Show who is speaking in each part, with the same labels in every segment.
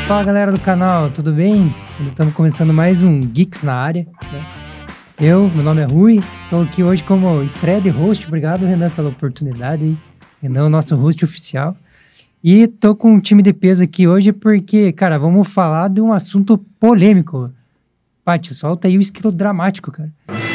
Speaker 1: Fala galera do canal, tudo bem? Estamos começando mais um Geeks na área, né? Meu nome é Rui, estou aqui hoje como estreia de host. Obrigado, Renan, pela oportunidade aí. Renan é o nosso host oficial. E tô com um time de peso aqui hoje porque, cara, vamos falar de um assunto polêmico. Pátio, solta aí o esquilo dramático, cara.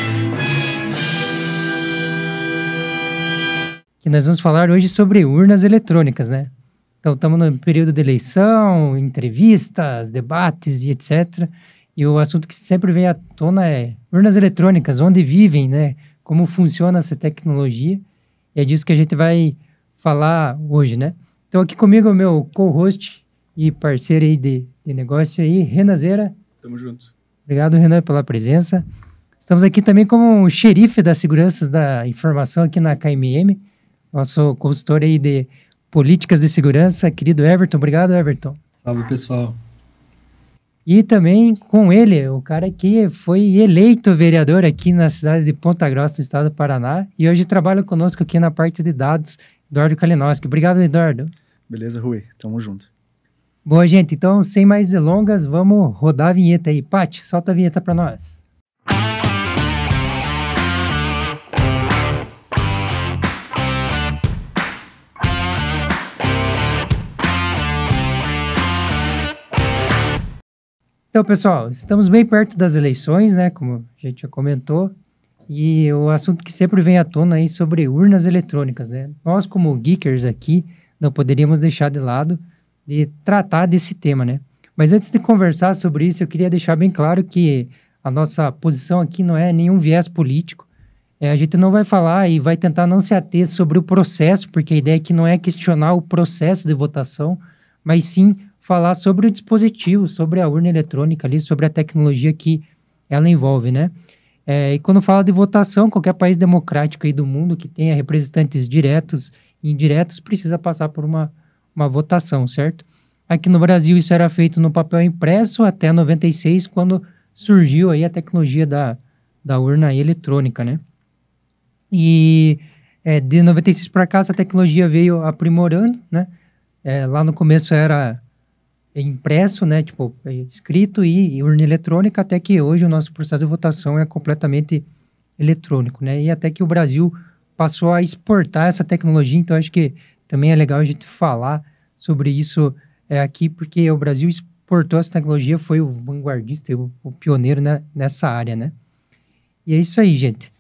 Speaker 1: Que nós vamos falar hoje sobre urnas eletrônicas, né? Então, estamos no período de eleição, entrevistas, debates e etc. E o assunto que sempre vem à tona é urnas eletrônicas, onde vivem, né? Como funciona essa tecnologia. E é disso que a gente vai falar hoje, né? Então, aqui comigo é o meu co-host e parceiro aí de negócio aí, Renan Zera.
Speaker 2: Tamo junto.
Speaker 1: Obrigado, Renan, pela presença. Estamos aqui também como xerife das seguranças da informação aqui na KMM, nosso consultor aí de políticas de segurança, querido Everton. Obrigado, Everton.
Speaker 2: Salve, pessoal.
Speaker 1: E também com ele, o cara que foi eleito vereador aqui na cidade de Ponta Grossa, no estado do Paraná, e hoje trabalha conosco aqui na parte de dados, Eduardo Kalinowski. Obrigado, Eduardo.
Speaker 2: Beleza, Rui? Tamo junto.
Speaker 1: Boa, gente. Então, sem mais delongas, vamos rodar a vinheta aí. Paty, solta a vinheta para nós. Então, pessoal, estamos bem perto das eleições, né? Como a gente já comentou. E o assunto que sempre vem à tona aí sobre urnas eletrônicas, né? Nós, como geekers aqui, não poderíamos deixar de lado de tratar desse tema, né? Mas antes de conversar sobre isso, eu queria deixar bem claro que a nossa posição aqui não é nenhum viés político. A gente não vai falar e vai tentar não se ater sobre o processo, porque a ideia aqui não é questionar o processo de votação, mas sim falar sobre o dispositivo, sobre a urna eletrônica ali, sobre a tecnologia que ela envolve, né? E quando fala de votação, qualquer país democrático aí do mundo que tenha representantes diretos e indiretos precisa passar por uma votação, certo? Aqui no Brasil isso era feito no papel impresso até 96, quando surgiu aí a tecnologia da urna eletrônica, né? E de 96 para cá essa tecnologia veio aprimorando, né? Lá no começo era impresso, né, tipo, escrito e urna eletrônica, até que hoje o nosso processo de votação é completamente eletrônico, né, e até que o Brasil passou a exportar essa tecnologia. Então acho que também é legal a gente falar sobre isso aqui, porque o Brasil exportou essa tecnologia, foi o vanguardista, o pioneiro, né, nessa área, né. E é isso aí, gente.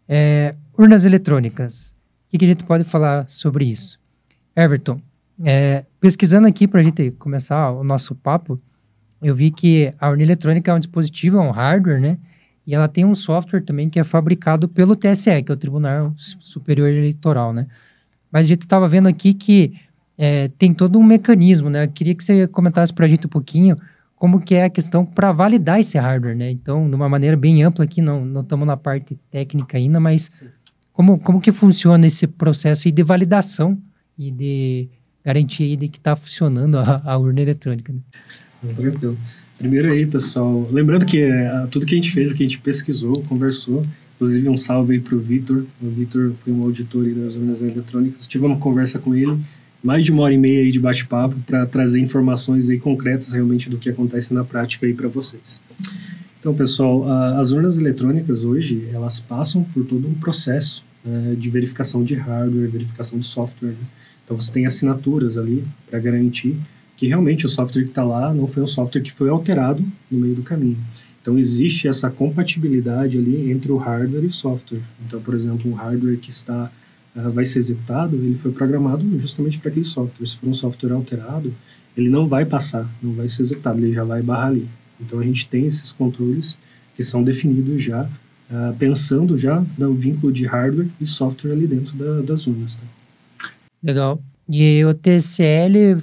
Speaker 1: Urnas eletrônicas, o que a gente pode falar sobre isso? Everton, pesquisando aqui para a gente começar o nosso papo, eu vi que a urna eletrônica é um dispositivo, é um hardware, né? E ela tem um software também que é fabricado pelo TSE, que é o Tribunal Superior Eleitoral, né? Mas a gente estava vendo aqui que tem todo um mecanismo, né? Eu queria que você comentasse para a gente um pouquinho como que é a questão para validar esse hardware, né? Então, de uma maneira bem ampla aqui, não estamos na parte técnica ainda, mas como que funciona esse processo de validação e de garantia aí de que está funcionando a urna eletrônica, né?
Speaker 2: Tranquilo. Primeiro aí, pessoal, lembrando que tudo que a gente fez, que a gente pesquisou, conversou, inclusive um salve aí pro Vitor. O Vitor foi um auditor aí das urnas eletrônicas. Tive uma conversa com ele, mais de 1h30 aí de bate-papo, para trazer informações aí concretas realmente do que acontece na prática aí para vocês. Então, pessoal, as urnas eletrônicas hoje, elas passam por todo um processo de verificação de hardware, verificação de software, né? Então, você tem assinaturas ali para garantir que realmente o software que está lá não foi um software que foi alterado no meio do caminho. Então, existe essa compatibilidade ali entre o hardware e o software. Então, por exemplo, um hardware que vai ser executado, ele foi programado justamente para aquele software. Se for um software alterado, ele não vai passar, não vai ser executado, ele já vai barrar ali. Então, a gente tem esses controles que são definidos já, pensando já no vínculo de hardware e software ali dentro das urnas, tá?
Speaker 1: Legal. E o TCL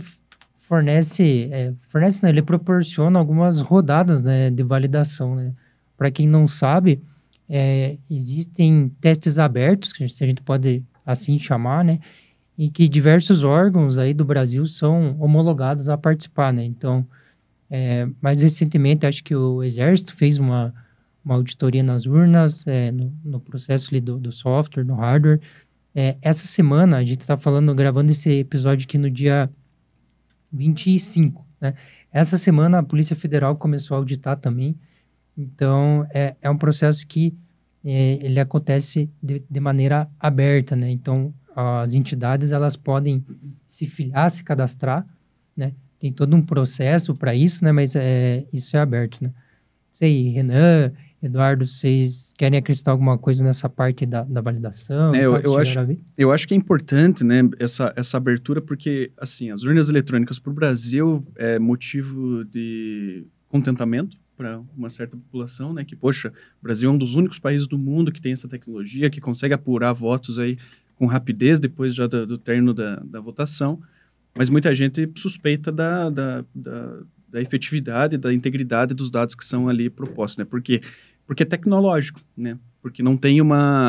Speaker 1: ele proporciona algumas rodadas, né, de validação, né? Para quem não sabe, existem testes abertos, que a gente pode assim chamar, né? E que diversos órgãos aí do Brasil são homologados a participar, né? Então, mais recentemente, acho que o Exército fez uma auditoria nas urnas, no processo ali do software, no hardware. Essa semana, a gente está gravando esse episódio aqui no dia 25, né? Essa semana a Polícia Federal começou a auditar também. Então, é um processo que ele acontece de maneira aberta, né? Então, as entidades, elas podem se filiar, se cadastrar, né? Tem todo um processo para isso, né? Mas isso é aberto, né? Sei, Renan, Eduardo, vocês querem acrescentar alguma coisa nessa parte da validação?
Speaker 3: Eu acho que é importante, né, essa abertura, porque, assim, as urnas eletrônicas para o Brasil é motivo de contentamento para uma certa população, né, que, poxa, o Brasil é um dos únicos países do mundo que tem essa tecnologia, que consegue apurar votos aí com rapidez depois já do término da votação, mas muita gente suspeita da efetividade, da integridade dos dados que são ali propostos, né? Porque é tecnológico, né? Porque não tem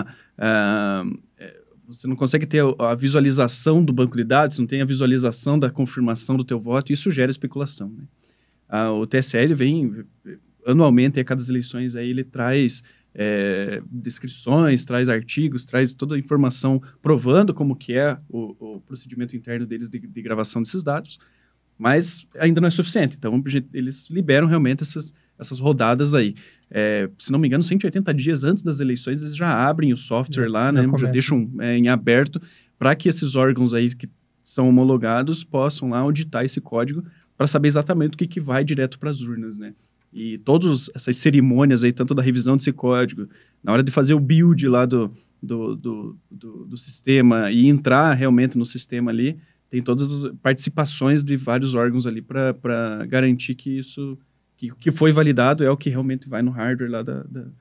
Speaker 3: você não consegue ter a visualização do banco de dados, não tem a visualização da confirmação do teu voto, e isso gera especulação, né? O TSE vem anualmente, a cada eleições, aí ele traz descrições, traz artigos, traz toda a informação provando como que é o procedimento interno deles de gravação desses dados, mas ainda não é suficiente. Então, eles liberam realmente essas rodadas aí. Se não me engano, 180 dias antes das eleições, eles já abrem o software lá, né? Já deixam em aberto para que esses órgãos aí que são homologados possam lá auditar esse código para saber exatamente o que vai direto para as urnas, né? E todas essas cerimônias aí, tanto da revisão desse código, na hora de fazer o build lá do sistema e entrar realmente no sistema ali, tem todas as participações de vários órgãos ali para garantir que isso que foi validado é o que realmente vai no hardware lá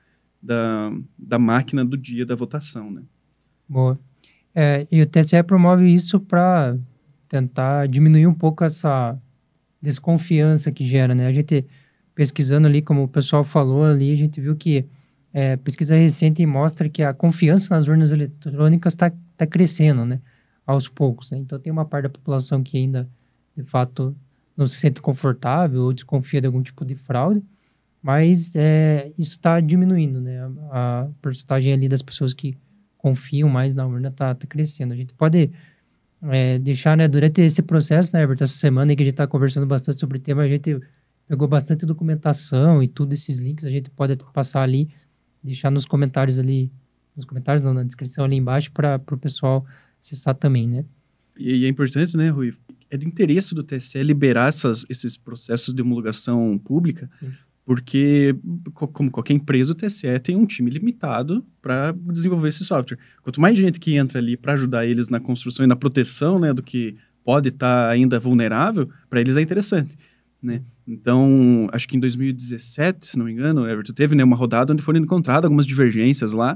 Speaker 3: da máquina do dia da votação, né?
Speaker 1: Boa. E o TSE promove isso para tentar diminuir um pouco essa desconfiança que gera, né? A gente pesquisando ali, como o pessoal falou ali, a gente viu que pesquisa recente mostra que a confiança nas urnas eletrônicas está crescendo, né? Aos poucos, né? Então tem uma parte da população que ainda, de fato, não se sente confortável ou desconfia de algum tipo de fraude, mas isso está diminuindo, né? A porcentagem ali das pessoas que confiam mais na urna está crescendo. A gente pode deixar, né, durante esse processo, né, Herbert, essa semana em que a gente está conversando bastante sobre o tema, a gente pegou bastante documentação e tudo, esses links a gente pode passar ali, deixar nos comentários ali, não, na descrição ali embaixo para o pessoal acessar também, né?
Speaker 3: E é importante, né, Rui? É do interesse do TSE liberar esses processos de homologação pública, sim, porque, como qualquer empresa, o TSE tem um time limitado para desenvolver esse software. Quanto mais gente que entra ali para ajudar eles na construção e na proteção, né, do que pode estar ainda vulnerável, para eles é interessante, né? Então, acho que em 2017, se não me engano, Everton, teve, né, uma rodada onde foram encontradas algumas divergências lá,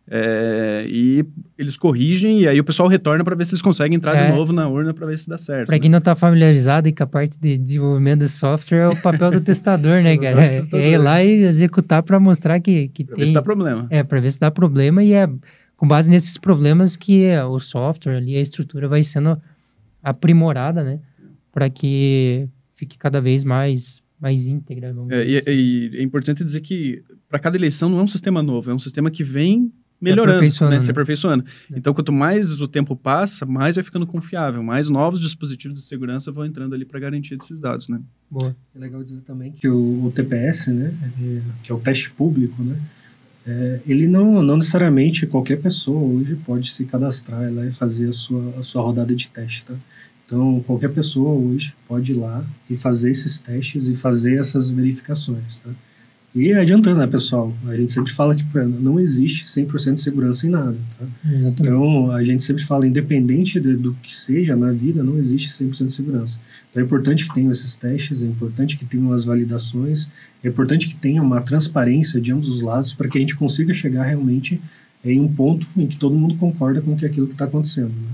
Speaker 3: e eles corrigem e aí o pessoal retorna para ver se eles conseguem entrar de novo na urna para ver se dá certo.
Speaker 1: Para quem não está familiarizado com a parte de desenvolvimento de software, é o papel do testador, né, cara? É ir lá e executar para mostrar que tem...
Speaker 3: ver se dá problema.
Speaker 1: Para ver se dá problema, e é com base nesses problemas que o software ali, a estrutura vai sendo aprimorada, né? Para que fique cada vez mais íntegra.
Speaker 3: E é importante dizer que para cada eleição não é um sistema novo, é um sistema que vem melhorando, se aperfeiçoando. Então, quanto mais o tempo passa, mais vai ficando confiável, mais novos dispositivos de segurança vão entrando ali para garantir esses dados, né?
Speaker 2: Boa. É legal dizer também que o TPS, né, que é o teste público, né, ele não necessariamente qualquer pessoa hoje pode se cadastrar lá e fazer a sua rodada de teste, tá? Então, qualquer pessoa hoje pode ir lá e fazer esses testes e fazer essas verificações, tá? E adiantando, né, pessoal? A gente sempre fala que não existe 100% de segurança em nada, tá? Então, a gente sempre fala, independente do que seja na vida, não existe 100% de segurança. Então, é importante que tenham esses testes, é importante que tenham as validações, é importante que tenha uma transparência de ambos os lados para que a gente consiga chegar realmente em um ponto em que todo mundo concorda com aquilo que está acontecendo, né?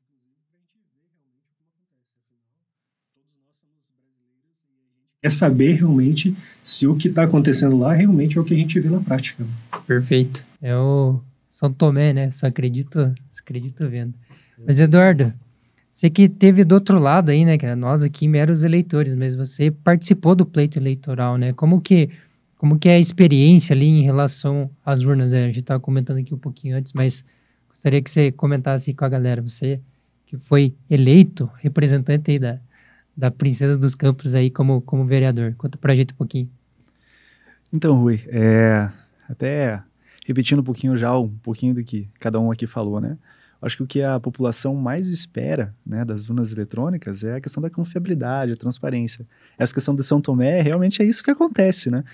Speaker 2: É saber realmente se o que está acontecendo lá realmente é o que a gente vê na prática.
Speaker 1: Perfeito. É o São Tomé, né? Só acredito vendo. Mas, Eduardo, você que teve do outro lado aí, né? Que nós aqui meros eleitores, mas você participou do pleito eleitoral, né? Como que é a experiência ali em relação às urnas, né? A gente estava comentando aqui um pouquinho antes, mas gostaria que você comentasse com a galera. Você que foi eleito representante aí da Princesa dos Campos aí como vereador. Conta pra gente um pouquinho.
Speaker 4: Então, Rui, até repetindo um pouquinho do que cada um aqui falou, né? Acho que o que a população mais espera, né, das urnas eletrônicas é a questão da confiabilidade, a transparência. Essa questão de São Tomé, realmente é isso que acontece, né?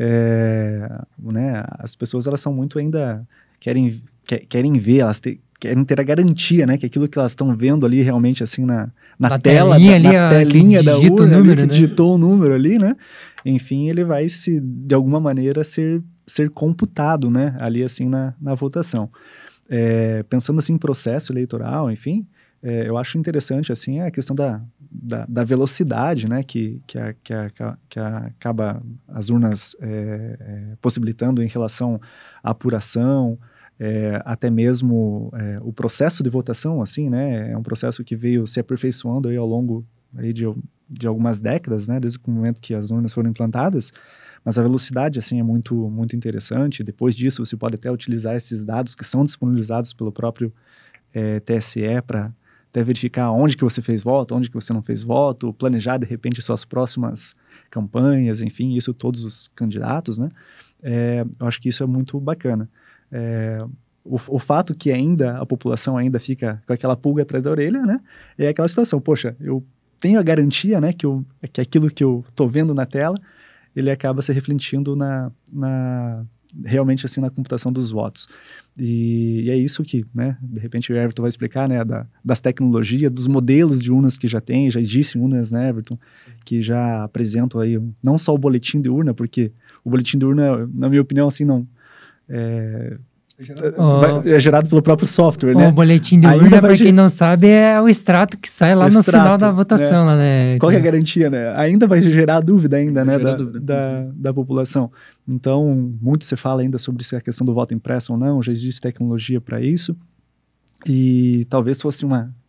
Speaker 4: Né, as pessoas, elas são muito ainda, querem ver, querem ter a garantia, né, que aquilo que elas estão vendo ali realmente assim na tela, na telinha da urna, número, ali, que digitou o número ali, né? Enfim, ele vai de alguma maneira ser computado, né, ali assim na votação. Pensando assim em processo eleitoral, enfim, eu acho interessante assim a questão da velocidade, né, que acaba as urnas possibilitando em relação à apuração, até mesmo o processo de votação, assim, né, é um processo que veio se aperfeiçoando aí ao longo aí de algumas décadas, né, desde o momento que as urnas foram implantadas. Mas a velocidade, assim, é muito, muito interessante. Depois disso, você pode até utilizar esses dados que são disponibilizados pelo próprio TSE para até verificar onde que você fez voto, onde que você não fez voto, planejar, de repente, suas próximas campanhas, enfim, isso todos os candidatos, né? Eu acho que isso é muito bacana. O fato que ainda a população ainda fica com aquela pulga atrás da orelha, né? É aquela situação, poxa, eu tenho a garantia, né, que aquilo que eu estou vendo na tela ele acaba se refletindo realmente assim na computação dos votos. E é isso que, né, de repente o Everton vai explicar, né, das tecnologias, dos modelos de urnas que já existem urnas, né, Everton, que já apresentam aí não só o boletim de urna, porque o boletim de urna, na minha opinião, assim, não... É gerado pelo próprio software, né?
Speaker 1: O boletim de urna, para quem não sabe, é o extrato que sai lá no final da votação, né?
Speaker 4: Qual que é a garantia, né? Ainda vai gerar dúvida ainda, né? Da população. Então, muito se fala ainda sobre se a questão do voto impresso ou não, já existe tecnologia para isso. E talvez fosse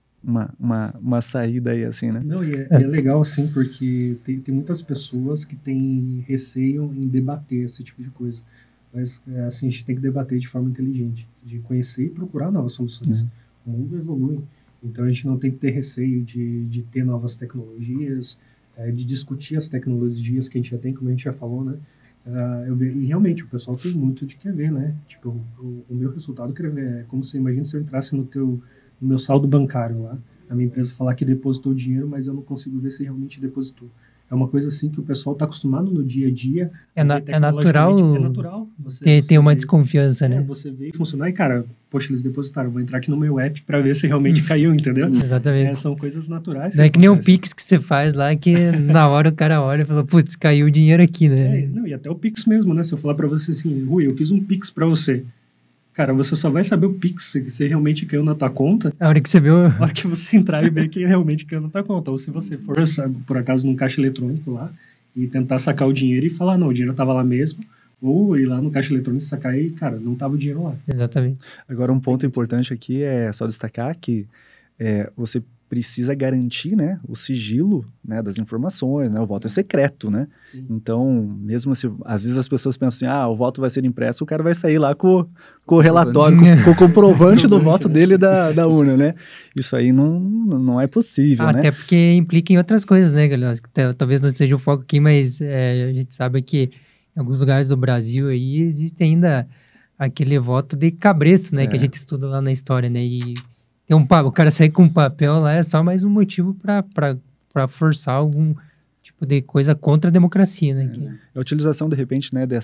Speaker 4: uma saída aí, assim, né?
Speaker 2: Não, e é legal, assim, porque tem muitas pessoas que têm receio em debater esse tipo de coisa. Mas, assim, a gente tem que debater de forma inteligente, de conhecer e procurar novas soluções. O mundo evolui, então a gente não tem que ter receio de ter novas tecnologias, de discutir as tecnologias que a gente já tem, como a gente já falou, né? E realmente, o pessoal tem muito de querer ver, né? Tipo, o meu resultado, querer ver, é como você imagina se eu entrasse no meu saldo bancário lá, a minha empresa falar que depositou dinheiro, mas eu não consigo ver se realmente depositou. É uma coisa assim que o pessoal está acostumado no dia a dia.
Speaker 1: É natural.
Speaker 2: É natural.
Speaker 1: Ter uma desconfiança, né?
Speaker 2: Você vê funcionar e, cara, poxa, eles depositaram. Vou entrar aqui no meu app para ver se realmente caiu, entendeu?
Speaker 1: Exatamente.
Speaker 2: São coisas naturais.
Speaker 1: Não é que nem um Pix que você faz lá, que na hora o cara olha e fala, putz, caiu o dinheiro aqui, né?
Speaker 2: E até o Pix mesmo, né? Se eu falar para você assim, Rui, eu fiz um Pix para você. Cara, você só vai saber o Pix se você realmente caiu na tua conta.
Speaker 1: A hora que você viu...
Speaker 2: A hora que você entrar e ver que realmente caiu na tua conta. Ou se você for, sabe, por acaso, num caixa eletrônico lá e tentar sacar o dinheiro e falar, não, o dinheiro tava lá mesmo. Ou ir lá no caixa eletrônico sacar e, cara, não tava o dinheiro lá.
Speaker 1: Exatamente.
Speaker 4: Agora, um ponto importante aqui é só destacar que você precisa garantir, né, o sigilo, né, das informações, né, o voto é secreto, né? Sim. Então, mesmo se às vezes as pessoas pensam assim, o voto vai ser impresso, o cara vai sair lá com o relatório, com o comprovante do voto dele da urna, né? Isso aí não é possível, né?
Speaker 1: Até porque implica em outras coisas, né, galera? Talvez não seja o foco aqui, mas a gente sabe que em alguns lugares do Brasil aí existe ainda aquele voto de cabresto, né, que a gente estuda lá na história, né, e o cara sair com um papel lá é só mais um motivo para forçar algum tipo de coisa contra a democracia, né?
Speaker 4: A utilização, de repente, né,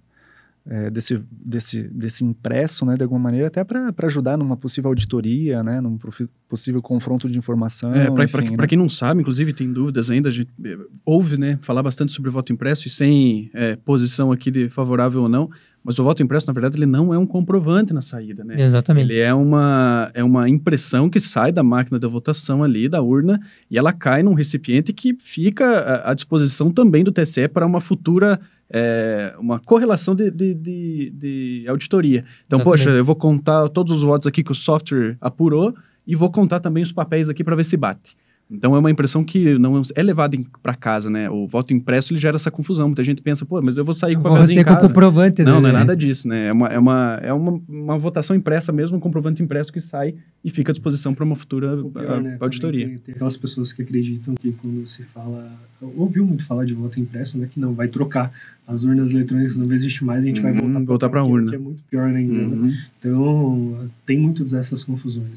Speaker 4: desse impresso, né, de alguma maneira, até para ajudar numa possível auditoria, né, num possível confronto de informação.
Speaker 3: Para quem não sabe, inclusive tem dúvidas ainda, a gente ouve, né, falar bastante sobre o voto impresso e sem posição aqui de favorável ou não, mas o voto impresso, na verdade, ele não é um comprovante na saída, né?
Speaker 1: Exatamente.
Speaker 3: Ele é uma impressão que sai da máquina da votação ali, da urna, e ela cai num recipiente que fica à disposição também do TSE para uma futura uma correlação de auditoria. Então, poxa, eu vou contar todos os votos aqui que o software apurou e vou contar também os papéis aqui para ver se bate. Então é uma impressão que não é levada para casa, né? O voto impresso ele gera essa confusão. Muita gente pensa, pô, mas eu vou sair com o papelzinho em casa.
Speaker 1: Com comprovante,
Speaker 3: não,
Speaker 1: né?
Speaker 3: Não é nada disso, né? É uma votação impressa mesmo, um comprovante impresso que sai e fica à disposição para uma futura auditoria.
Speaker 2: Tem aquelas pessoas que acreditam que quando se fala... Ouviu muito falar de voto impresso, né? Que não vai trocar. As urnas eletrônicas não existe mais, a gente vai voltar
Speaker 3: para a urna.
Speaker 2: Que é muito pior ainda, né? Então, tem muito dessas confusões.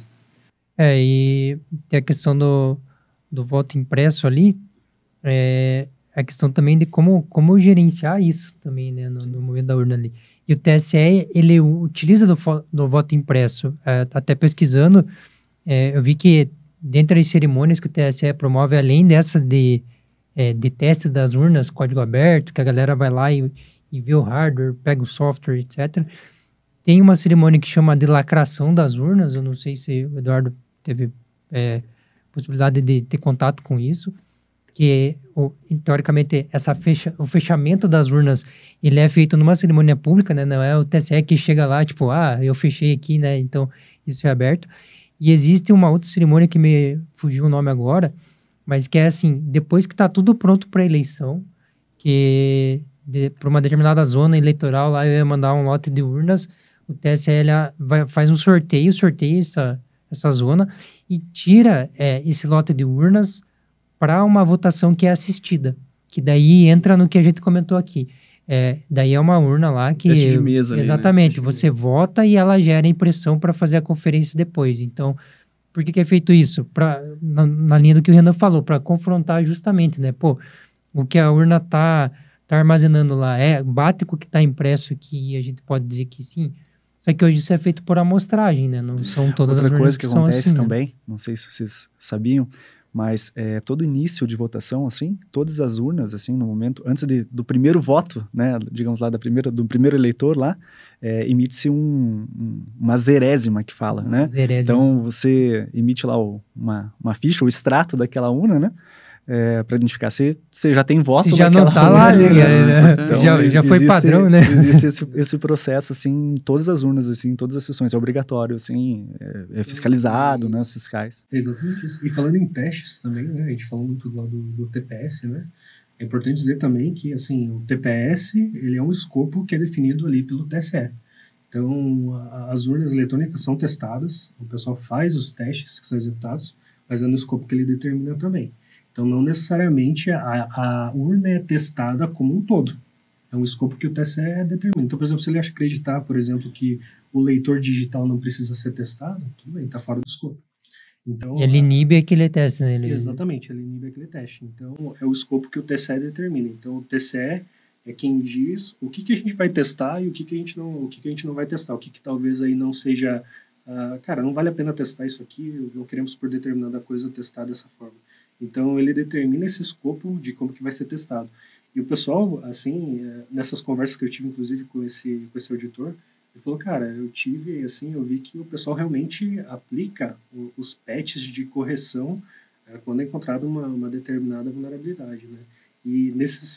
Speaker 1: E tem a questão do voto impresso ali, a questão também de como gerenciar isso também, né, no momento da urna ali. E o TSE, ele utiliza do voto impresso, até pesquisando, eu vi que dentre as cerimônias que o TSE promove, além dessa de teste das urnas, código aberto, que a galera vai lá e vê o hardware, pega o software, etc., tem uma cerimônia que chama de lacração das urnas, eu não sei se o Eduardo teve possibilidade de ter contato com isso, que teoricamente o fechamento das urnas, ele é feito numa cerimônia pública, né? Não é o TSE que chega lá, tipo, eu fechei aqui, né? Então, isso é aberto. E existe uma outra cerimônia que me fugiu o nome agora, mas que é assim, depois que está tudo pronto para a eleição, que para uma determinada zona eleitoral, lá eu ia mandar um lote de urnas, o TSE faz um sorteia essa zona e tira esse lote de urnas para uma votação que é assistida, que daí entra no que a gente comentou aqui. Daí é uma urna lá que...
Speaker 3: Teste de mesa.
Speaker 1: Exatamente,
Speaker 3: ali, né?
Speaker 1: você vota e ela gera impressão para fazer a conferência depois. Então, por que é feito isso? Na linha do que o Renan falou, para confrontar justamente, né? Pô, o que a urna tá armazenando lá bate com o que está impresso aqui, a gente pode dizer que sim. Só que hoje isso é feito por amostragem, né? Não são todas as urnas
Speaker 4: que acontece
Speaker 1: assim,
Speaker 4: também,
Speaker 1: né?
Speaker 4: Não sei se vocês sabiam, mas todo início de votação, assim, todas as urnas, assim, no momento, antes do primeiro voto, né, digamos lá, do primeiro eleitor lá, emite-se uma zerésima que fala, né?
Speaker 1: Zerésima.
Speaker 4: Então, você emite lá uma ficha, o extrato daquela urna, né? Para identificar se você já tem voto.
Speaker 1: Se já não tá lá, né? Então, já foi padrão, né?
Speaker 4: Existe esse processo, assim, em todas as urnas, assim, em todas as sessões, é obrigatório, assim, é fiscalizado, né, os fiscais.
Speaker 2: É exatamente isso. E falando em testes também, né, a gente falou muito lá do TPS, né, é importante dizer também que, assim, o TPS, ele é um escopo que é definido ali pelo TSE. Então, as urnas eletrônicas são testadas, o pessoal faz os testes que são executados, mas é no escopo que ele determina também. Então, não necessariamente a urna é testada como um todo. É um escopo que o TSE determina. Então, por exemplo, se ele acreditar, por exemplo, que o leitor digital não precisa ser testado, tudo bem, está fora do escopo. Então,
Speaker 1: ele inibe aquele teste, né?
Speaker 2: Exatamente, ele inibe aquele teste. Então, é o escopo que o TSE determina. Então, o TSE é quem diz o que a gente vai testar e o que a gente não vai testar. O que talvez aí não seja... cara, não vale a pena testar isso aqui, não queremos por determinada coisa testar dessa forma. Então, ele determina esse escopo de como que vai ser testado. E o pessoal, assim, nessas conversas que eu tive, inclusive, com esse auditor, ele falou, cara, eu vi que o pessoal realmente aplica os patches de correção quando é encontrada uma determinada vulnerabilidade, né? E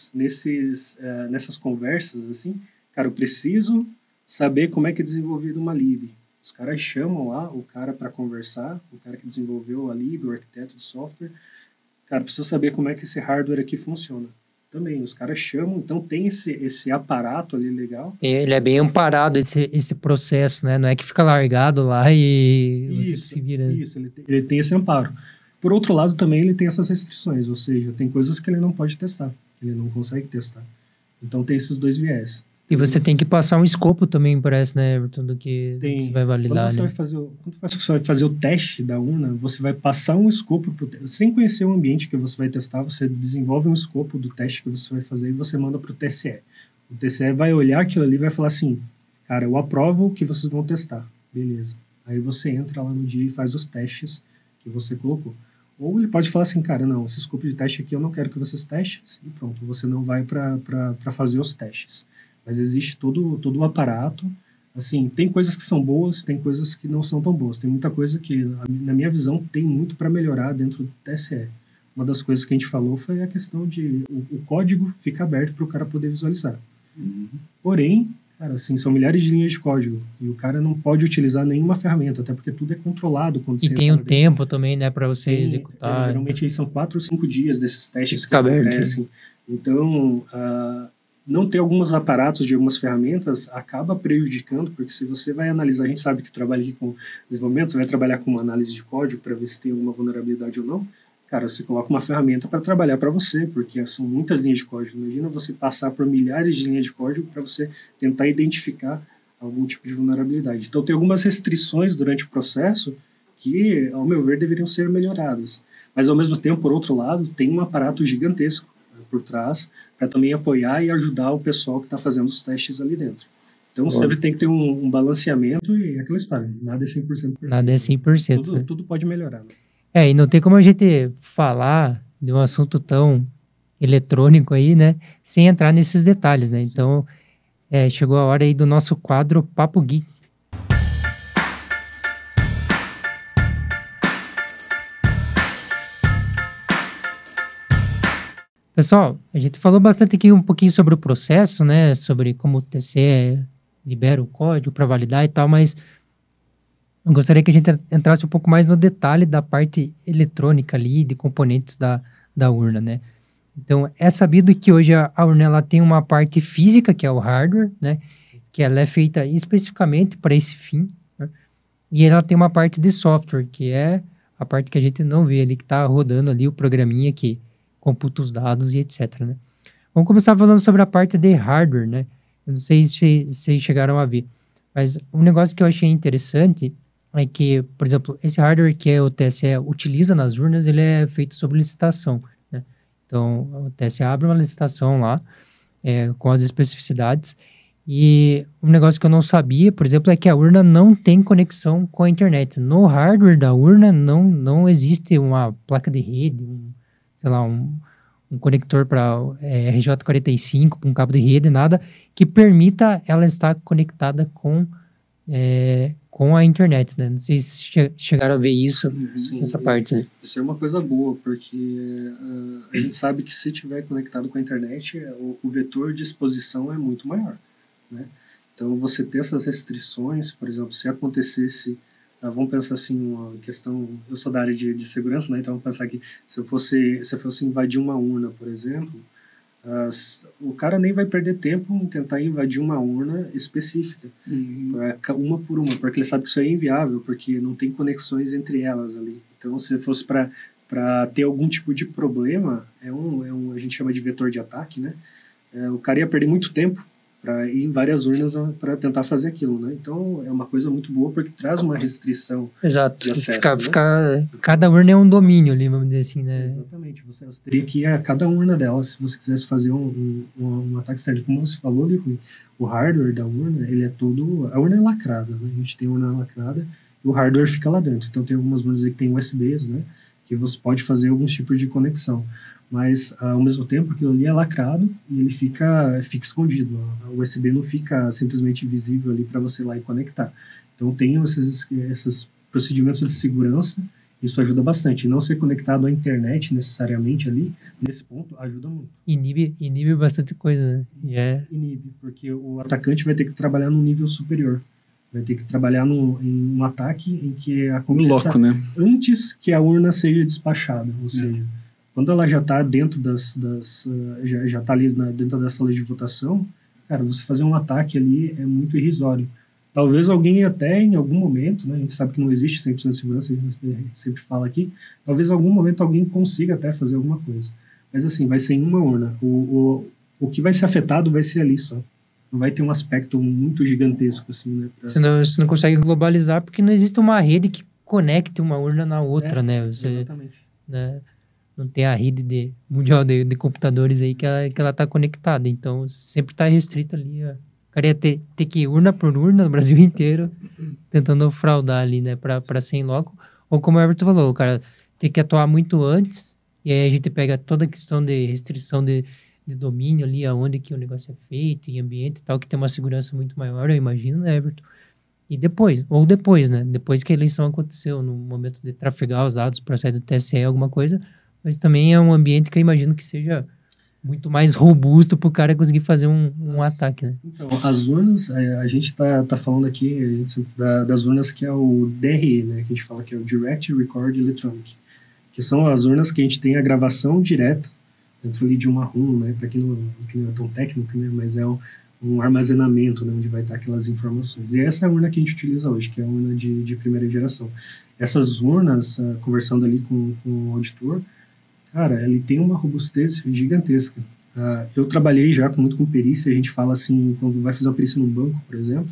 Speaker 2: nessas conversas, assim, cara, eu preciso saber como é que é desenvolvido uma lib. Os caras chamam lá o cara para conversar, o cara que desenvolveu a lib, o arquiteto do software. Cara, preciso saber como é que esse hardware aqui funciona. Também, os caras chamam, então tem esse aparato ali legal.
Speaker 1: Ele é bem amparado, esse processo, né? Não é que fica largado lá e você se vira.
Speaker 2: Isso, ele tem esse amparo. Por outro lado, também ele tem essas restrições, ou seja, tem coisas que ele não pode testar, ele não consegue testar. Então tem esses dois viés.
Speaker 1: E você tem que passar um escopo também, parece, né, Everton, do que você vai validar,
Speaker 2: quando você vai fazer o teste da urna, você vai passar um escopo sem conhecer o ambiente que você vai testar, você desenvolve um escopo do teste que você vai fazer e você manda para o TSE. O TSE vai olhar aquilo ali e vai falar assim, cara, eu aprovo o que vocês vão testar. Beleza. Aí você entra lá no dia e faz os testes que você colocou. Ou ele pode falar assim, cara, não, esse escopo de teste aqui eu não quero que vocês testem, e pronto, você não vai para fazer os testes. Mas existe todo o aparato. Assim, tem coisas que são boas, tem coisas que não são tão boas. Tem muita coisa que, na minha visão, tem muito para melhorar dentro do TSE. Uma das coisas que a gente falou foi a questão de o código ficar aberto para o cara poder visualizar. Porém, Cara, assim, são milhares de linhas de código. E o cara não pode utilizar nenhuma ferramenta, até porque tudo é controlado quando
Speaker 1: você entra. E tem um tempo também, né, para você executar.
Speaker 2: Geralmente são 4 ou 5 dias desses testes que acontecem. Então, não ter alguns aparatos de algumas ferramentas acaba prejudicando, porque se você vai analisar, a gente sabe que trabalha aqui com desenvolvimento, você vai trabalhar com uma análise de código para ver se tem alguma vulnerabilidade ou não. Cara, você coloca uma ferramenta para trabalhar para você, porque são muitas linhas de código. Imagina você passar por milhares de linhas de código para você tentar identificar algum tipo de vulnerabilidade. Então, tem algumas restrições durante o processo que, ao meu ver, deveriam ser melhoradas. Mas, ao mesmo tempo, por outro lado, tem um aparato gigantesco por trás para também apoiar e ajudar o pessoal que está fazendo os testes ali dentro. Então, sempre tem que ter um balanceamento e aquela história. Nada é 100% perfeito.
Speaker 1: Nada é 100%.
Speaker 2: Tudo pode melhorar, né?
Speaker 1: E não tem como a gente falar de um assunto tão eletrônico aí, né, sem entrar nesses detalhes, né? Então, chegou a hora aí do nosso quadro Papo Geek. Pessoal, a gente falou bastante aqui um pouquinho sobre o processo, né, sobre como o TCE libera o código para validar e tal, mas eu gostaria que a gente entrasse um pouco mais no detalhe da parte eletrônica ali, de componentes da urna, né? Então, é sabido que hoje a urna ela tem uma parte física, que é o hardware, né? Que ela é feita especificamente para esse fim, né? E ela tem uma parte de software, que é a parte que a gente não vê ali, que está rodando ali o programinha que computa os dados e etc, né? Vamos começar falando sobre a parte de hardware, né? Eu não sei se vocês chegaram a ver, mas um negócio que eu achei interessante é que, por exemplo, esse hardware que o TSE utiliza nas urnas, ele é feito sob licitação, né? Então, o TSE abre uma licitação lá, com as especificidades, e um negócio que eu não sabia, por exemplo, é que a urna não tem conexão com a internet. No hardware da urna não existe uma placa de rede, um conector para RJ45, um cabo de rede, nada que permita ela estar conectada com a internet, né? Não sei se chegaram a ver isso, essa parte, né?
Speaker 2: Isso é uma coisa boa, porque a gente sabe que se tiver conectado com a internet, o vetor de exposição é muito maior, né? Então, você ter essas restrições, por exemplo, se acontecesse, vamos pensar assim, uma questão, eu sou da área de segurança, né? Então, vamos pensar que se eu fosse invadir uma urna, por exemplo, o cara nem vai perder tempo em tentar invadir uma urna específica, uma por uma, porque ele sabe que isso é inviável, porque não tem conexões entre elas ali. Então, se fosse para ter algum tipo de problema, a gente chama de vetor de ataque, né? O cara ia perder muito tempo para ir em várias urnas para tentar fazer aquilo, né? Então, é uma coisa muito boa, porque traz uma restrição.
Speaker 1: Exato.
Speaker 2: De acesso,
Speaker 1: cada urna é um domínio ali, vamos dizer assim, né?
Speaker 2: Exatamente. Você teria que ir a cada urna dela, se você quisesse fazer um ataque externo. Como você falou, Rui, o hardware da urna, ele é todo... A urna é lacrada, né? A gente tem a urna lacrada e o hardware fica lá dentro. Então, tem algumas urnas aí que tem USBs, né? Que você pode fazer alguns tipos de conexão. Mas, ao mesmo tempo, aquilo ali é lacrado e ele fica escondido. A USB não fica simplesmente visível ali para você ir lá e conectar. Então, tem esses procedimentos de segurança, isso ajuda bastante. E não ser conectado à internet necessariamente ali, nesse ponto, ajuda muito.
Speaker 1: Inibe bastante coisa, né?
Speaker 2: Inibe, porque o atacante vai ter que trabalhar num nível superior. Vai ter que trabalhar em um ataque em que aconteça
Speaker 3: né?
Speaker 2: Antes que a urna seja despachada, ou seja... Quando ela já está dentro já tá ali dentro da sala de votação, cara, você fazer um ataque ali é muito irrisório. Talvez alguém até em algum momento, né, a gente sabe que não existe 100% de segurança, a gente sempre fala aqui, talvez em algum momento alguém consiga até fazer alguma coisa. Mas assim, vai ser em uma urna. O que vai ser afetado vai ser ali só. Não vai ter um aspecto muito gigantesco, assim, né?
Speaker 1: Você não consegue globalizar porque não existe uma rede que conecte uma urna na outra, né?
Speaker 2: Exatamente.
Speaker 1: Né? Não tem a rede mundial de computadores aí que ela tá conectada. Então, sempre tá restrito ali. O cara ia ter que ir urna por urna no Brasil inteiro, tentando fraudar ali, né? Pra ser em loco. Ou como o Everton falou, o cara tem que atuar muito antes. E aí a gente pega toda a questão de restrição de domínio ali, aonde que o negócio é feito, em ambiente e tal, que tem uma segurança muito maior, eu imagino, né, Everton? E depois, né? Depois que a eleição aconteceu, no momento de trafegar os dados para sair do TSE, alguma coisa... Mas também é um ambiente que eu imagino que seja muito mais robusto para o cara conseguir fazer um ataque, né?
Speaker 2: Então, as urnas, a gente tá falando aqui das urnas que é o DRE, né? Que a gente fala que é o Direct Record Electronic, que são as urnas que a gente tem a gravação direta dentro ali de uma ROM, né? Para quem não é tão técnico, né? Mas é um armazenamento, né? Onde vai estar aquelas informações. E essa é a urna que a gente utiliza hoje, que é a urna de primeira geração. Essas urnas, conversando ali com o auditor, cara, ele tem uma robustez gigantesca. Eu trabalhei já muito com perícia, a gente fala assim, quando vai fazer uma perícia no banco, por exemplo,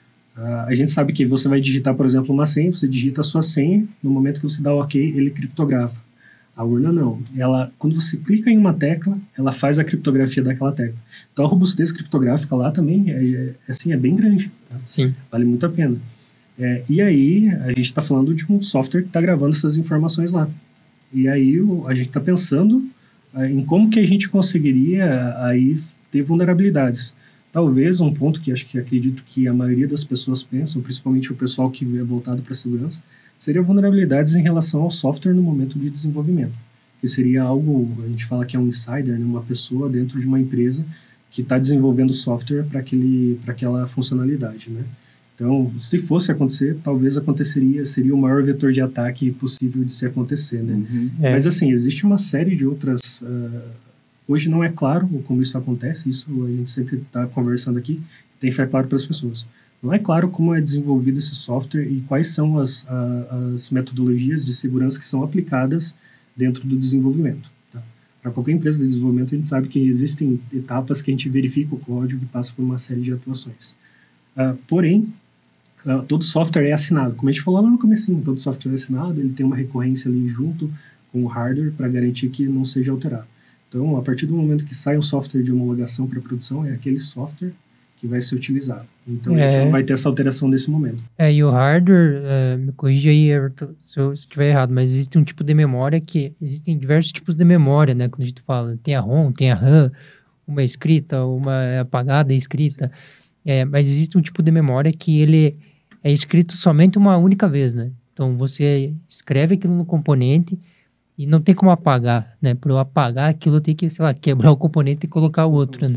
Speaker 2: a gente sabe que você vai digitar, por exemplo, uma senha, você digita a sua senha, no momento que você dá o OK, ele criptografa. A urna não. Quando você clica em uma tecla, ela faz a criptografia daquela tecla. Então a robustez criptográfica lá também é bem grande. Tá?
Speaker 1: Sim.
Speaker 2: Vale muito a pena. E aí, a gente está falando de um software que está gravando essas informações lá. E aí, a gente está pensando em como que a gente conseguiria aí ter vulnerabilidades. Talvez um ponto que acredito que a maioria das pessoas pensam, principalmente o pessoal que é voltado para a segurança, seria vulnerabilidades em relação ao software no momento de desenvolvimento. Que seria algo, a gente fala que é um insider, né, uma pessoa dentro de uma empresa que está desenvolvendo software para aquela funcionalidade, né? Então, se fosse acontecer, talvez seria o maior vetor de ataque possível de se acontecer, né?
Speaker 3: Uhum.
Speaker 2: Mas, assim, existe uma série de outras... hoje não é claro como isso acontece, isso a gente sempre está conversando aqui, tem que ficar claro para as pessoas. Não é claro como é desenvolvido esse software e quais são as metodologias de segurança que são aplicadas dentro do desenvolvimento. Tá? Para qualquer empresa de desenvolvimento, a gente sabe que existem etapas que a gente verifica o código e passa por uma série de atuações. Porém, todo software é assinado. Como a gente falou lá no comecinho, todo software é assinado, ele tem uma recorrência ali junto com o hardware para garantir que não seja alterado. Então, a partir do momento que sai um software de homologação para produção, é aquele software que vai ser utilizado. Então, a gente não vai ter essa alteração nesse momento.
Speaker 1: E o hardware, me corrija aí, Everton, se eu estiver errado, mas existe um tipo de memória existem diversos tipos de memória, né? Quando a gente fala, tem a ROM, tem a RAM, uma escrita, uma apagada escrita, mas existe um tipo de memória que ele é escrito somente uma única vez, né? Então, você escreve aquilo no componente e não tem como apagar, né? Para eu apagar aquilo, eu tenho que, sei lá, quebrar o componente e colocar o outro, né?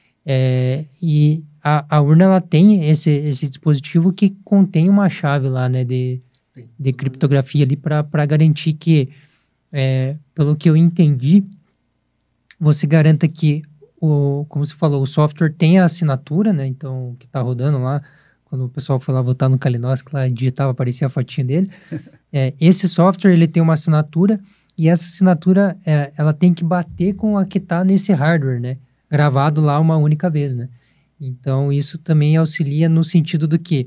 Speaker 1: E a urna, ela tem esse dispositivo que contém uma chave lá, né? De criptografia ali para garantir que, pelo que eu entendi, você garanta que, como você falou, o software tem a assinatura, né? Então, que está rodando lá, quando o pessoal foi lá votar no Kalinowski, lá digitava, aparecia a fotinha dele. Esse software, ele tem uma assinatura, e essa assinatura, ela tem que bater com a que está nesse hardware, né? Gravado lá uma única vez, né? Então, isso também auxilia no sentido do que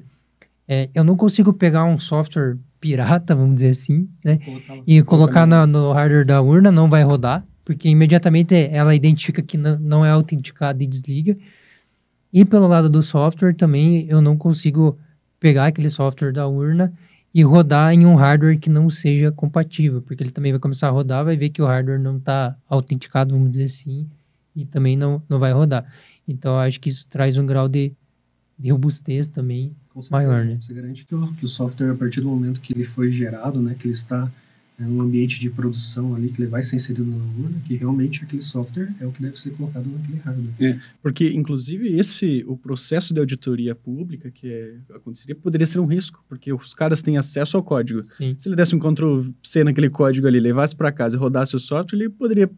Speaker 1: eu não consigo pegar um software pirata, vamos dizer assim, né? E colocar no hardware da urna, não vai rodar, porque imediatamente ela identifica que não é autenticado e desliga. E pelo lado do software também, eu não consigo pegar aquele software da urna e rodar em um hardware que não seja compatível, porque ele também vai começar a rodar, vai ver que o hardware não está autenticado, vamos dizer assim, e também não vai rodar. Então, eu acho que isso traz um grau de robustez também maior, né?
Speaker 2: Você garante que o software, a partir do momento que ele foi gerado, né, que ele está num ambiente de produção ali, que ele vai ser inserido na urna, que realmente aquele software é o que deve ser colocado naquele hardware.
Speaker 3: Porque, inclusive, o processo de auditoria pública que aconteceria poderia ser um risco, porque os caras têm acesso ao código.
Speaker 1: Sim.
Speaker 3: Se ele desse um Ctrl+C naquele código ali, levasse para casa e rodasse o software, ele poderia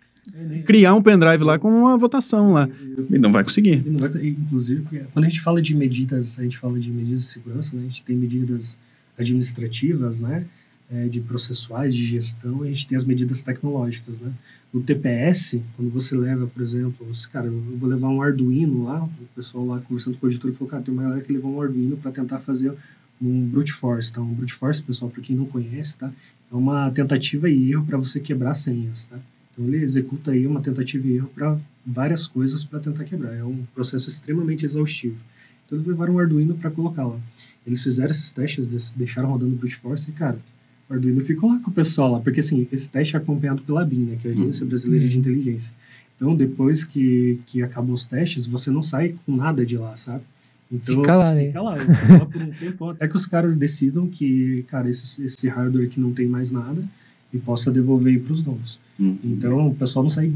Speaker 3: criar um pendrive lá com uma votação lá. E não vai conseguir.
Speaker 2: Inclusive, quando a gente fala de medidas, de segurança, né? A gente tem medidas administrativas, né? De processuais, de gestão, e a gente tem as medidas tecnológicas, né? No TPS, quando você leva, por exemplo, cara, eu vou levar um Arduino lá, o pessoal lá conversando com o auditor falou, cara, tem uma galera que levou um Arduino para tentar fazer um brute force, tá? Um brute force, pessoal, para quem não conhece, tá? É uma tentativa e erro para você quebrar senhas, tá? Então ele executa aí uma tentativa e erro para várias coisas para tentar quebrar. É um processo extremamente exaustivo. Então eles levaram um Arduino para colocar lá. Eles fizeram esses testes, deixaram rodando o brute force e, cara, o Arduino ficou lá com o pessoal lá, porque assim, esse teste é acompanhado pela ABIN, né, que é a Agência Brasileira de Inteligência. Então, depois que acabam os testes, você não sai com nada de lá, sabe? Então,
Speaker 1: fica lá, né?
Speaker 2: Fica lá por um tempo, até que os caras decidam que, cara, esse hardware aqui não tem mais nada e possa devolver para os donos. Então, o pessoal não sai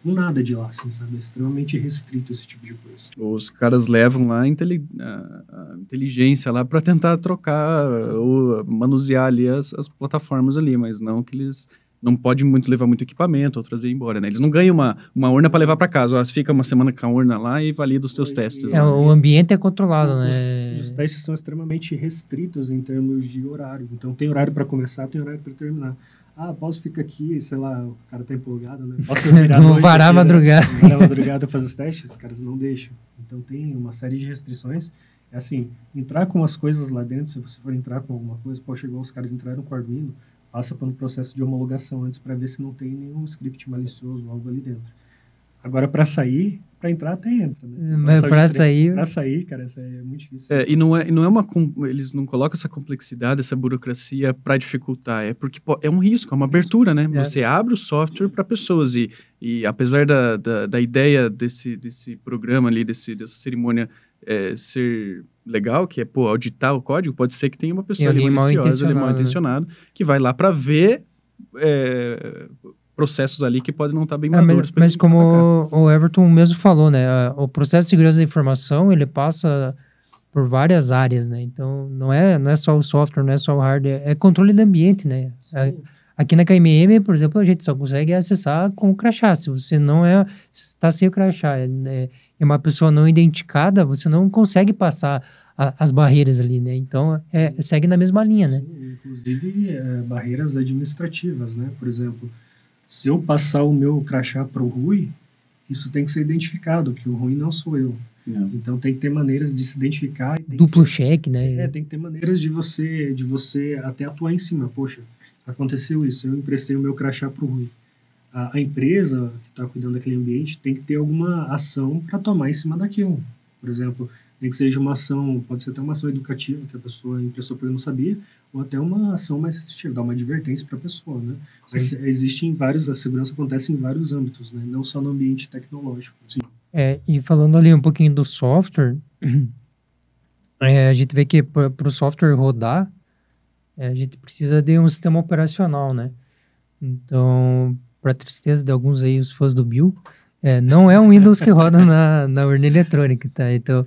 Speaker 2: com nada de lá, assim, sabe? É extremamente restrito esse tipo de coisa.
Speaker 3: Os caras levam lá a inteligência lá para tentar trocar ou manusear ali as plataformas ali, mas não que eles não podem levar muito equipamento ou trazer embora, né? Eles não ganham uma urna para levar para casa. Ó, você fica uma semana com a urna lá e valida os seus testes.
Speaker 1: O ambiente é controlado, né?
Speaker 2: Os testes são extremamente restritos em termos de horário. Então, tem horário para começar, tem horário para terminar. Posso ficar aqui, sei lá, o cara tá empolgado, né? Posso virar
Speaker 1: Vou varar a madrugada.
Speaker 2: Varar a madrugada fazer os testes? Os caras não deixam. Então, tem uma série de restrições. É assim, entrar com as coisas lá dentro, se você for entrar com alguma coisa, pode chegar os caras entraram com o Arduino, passa pelo processo de homologação antes para ver se não tem nenhum script malicioso ou algo ali dentro. Agora, para sair, para entrar até entra, né?
Speaker 1: Mas para sair...
Speaker 2: Para sair, cara, isso é muito difícil.
Speaker 3: E não é eles não colocam essa complexidade, essa burocracia para dificultar, é porque é um risco, é uma abertura, né? Você abre o software para pessoas e apesar da ideia desse programa ali, dessa cerimônia ser legal, que é, auditar o código, pode ser que tenha uma pessoa ali maliciosa, mal intencionada, que vai lá para ver processos ali que podem não estar bem maduros.
Speaker 1: Mas como o Everton mesmo falou, né? O processo de segurança da informação, ele passa por várias áreas, né? Então, não é só o software, não é só o hardware, é controle do ambiente, né? Aqui na KMM, por exemplo, a gente só consegue acessar com o crachá. Se você não está sem o crachá, é uma pessoa não identificada, você não consegue passar as barreiras ali, né? Então, segue na mesma linha, né?
Speaker 2: Sim, inclusive, barreiras administrativas, né? Por exemplo, se eu passar o meu crachá para o Rui, isso tem que ser identificado, que o Rui não sou eu. Não. Então, tem que ter maneiras de se identificar.
Speaker 1: Duplo cheque, né?
Speaker 2: Tem que ter maneiras de você até atuar em cima. Poxa, aconteceu isso, eu emprestei o meu crachá para o Rui. A empresa que está cuidando daquele ambiente tem que ter alguma ação para tomar em cima daquilo. Por exemplo, nem que seja uma ação, pode ser até uma ação educativa, que a pessoa emprestou porque não sabia, ou até uma ação mais restritiva, dar uma advertência para a pessoa, né? Mas a segurança acontece em vários âmbitos, né? Não só no ambiente tecnológico. Sim.
Speaker 1: E falando ali um pouquinho do software, a gente vê que para o software rodar, a gente precisa de um sistema operacional, né? Então, para tristeza de alguns aí, os fãs do Bill, não é um Windows que roda na urna eletrônica, tá? Então,